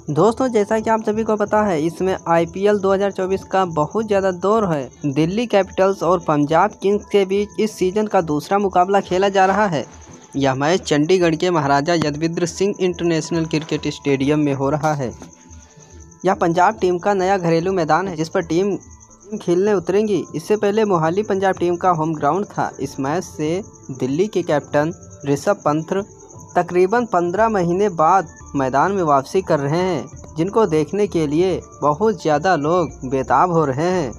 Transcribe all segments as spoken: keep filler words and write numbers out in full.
दोस्तों, जैसा कि आप सभी को पता है, इसमें आईपीएल दो हज़ार चौबीस का बहुत ज़्यादा दौर है। दिल्ली कैपिटल्स और पंजाब किंग्स के बीच इस सीज़न का दूसरा मुकाबला खेला जा रहा है। यह मैच चंडीगढ़ के Maharaja Yadavindra Singh International Cricket Stadium में हो रहा है। यह पंजाब टीम का नया घरेलू मैदान है, जिस पर टीम खेलने उतरेंगी। इससे पहले मोहाली पंजाब टीम का होम ग्राउंड था। इस मैच से दिल्ली के कैप्टन ऋषभ पंत तकरीबन पंद्रह महीने बाद मैदान में वापसी कर रहे हैं, जिनको देखने के लिए बहुत ज़्यादा लोग बेताब हो रहे हैं।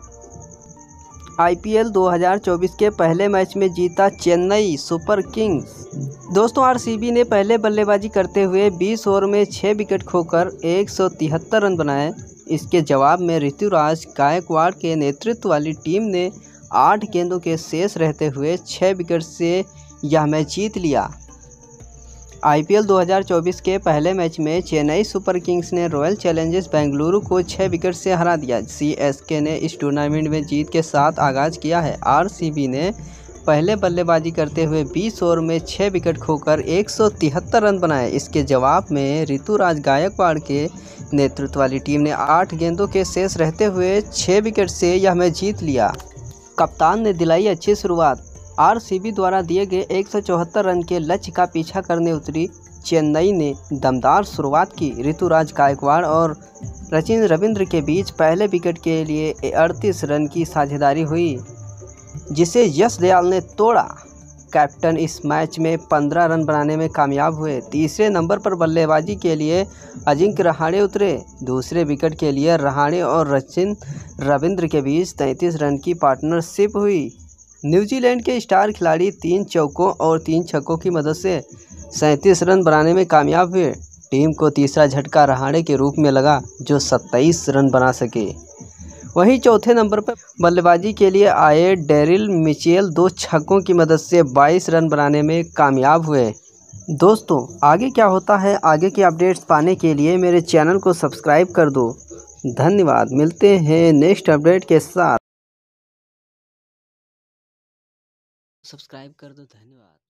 आईपीएल दो हज़ार चौबीस के पहले मैच में जीता चेन्नई सुपर किंग्स। दोस्तों, आरसीबी ने पहले बल्लेबाजी करते हुए बीस ओवर में छः विकेट खोकर एक सौ तिहत्तर रन बनाए। इसके जवाब में ऋतुराज गायकवाड़ के नेतृत्व वाली टीम ने आठ गेंदों के शेष रहते हुए छः विकेट से यह मैच जीत लिया। आईपीएल दो हज़ार चौबीस के पहले मैच में चेन्नई सुपर किंग्स ने रॉयल चैलेंजर्स बेंगलुरु को छः विकेट से हरा दिया। सीएसके ने इस टूर्नामेंट में जीत के साथ आगाज़ किया है। आरसीबी ने पहले बल्लेबाजी करते हुए बीस ओवर में छः विकेट खोकर एक सौ तिहत्तर रन बनाए। इसके जवाब में ऋतुराज गायकवाड़ के नेतृत्व वाली टीम ने आठ गेंदों के शेष रहते हुए छः विकेट से यह मैच जीत लिया। कप्तान ने दिलाई अच्छी शुरुआत। आरसीबी द्वारा दिए गए एक सौ चौहत्तर रन के लक्ष्य का पीछा करने उतरी चेन्नई ने दमदार शुरुआत की। ऋतुराज गायकवाड़ और सचिन रविंद्र के बीच पहले विकेट के लिए अड़तीस रन की साझेदारी हुई, जिसे यश दयाल ने तोड़ा। कैप्टन इस मैच में पंद्रह रन बनाने में कामयाब हुए। तीसरे नंबर पर बल्लेबाजी के लिए अजिंक्य रहाणे उतरे। दूसरे विकेट के लिए रहाणे और सचिन रविंद्र के बीच तैंतीस रन की पार्टनरशिप हुई। न्यूजीलैंड के स्टार खिलाड़ी तीन चौकों और तीन छक्कों की मदद से सैंतीस रन बनाने में कामयाब हुए। टीम को तीसरा झटका रहाणे के रूप में लगा, जो सत्ताईस रन बना सके। वहीं चौथे नंबर पर बल्लेबाजी के लिए आए डेरिल मिचेल दो छक्कों की मदद से बाईस रन बनाने में कामयाब हुए। दोस्तों, आगे क्या होता है, आगे की अपडेट्स पाने के लिए मेरे चैनल को सब्सक्राइब कर दो। धन्यवाद। मिलते हैं नेक्स्ट अपडेट के साथ। सब्सक्राइब कर दो। धन्यवाद।